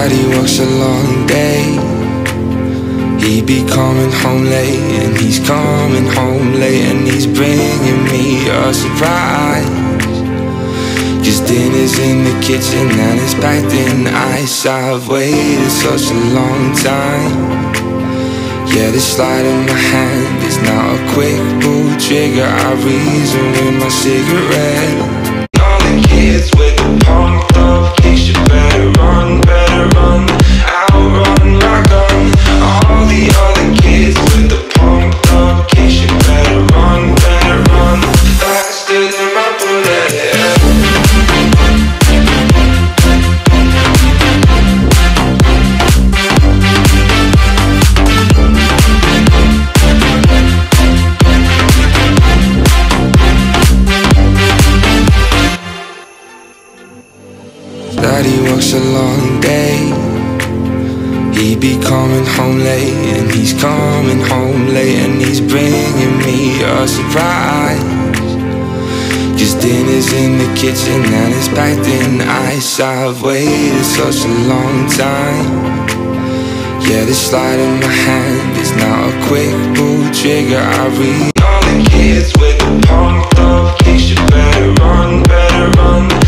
Daddy works a long day. He be coming home late, and he's coming home late, and he's bringing me a surprise. 'Cause dinner's in the kitchen and it's packed in ice. I've waited such a long time. Yeah, this slide in my hand is not a quick pull trigger. I reason with my cigarette. All the kids with the pumped up kicks, you better run, outrun my gun. All the other kids with the pumped up kicks, you better run, faster than my bullet. Daddy works a long day. He be coming home late, and he's coming home late, and he's bringing me a surprise. 'Cause dinner's in the kitchen and it's packed in ice. I've waited such a long time. Yeah, this slide in my hand is not a quick pull trigger. I read all the kids with the pumped up kicks, you better run,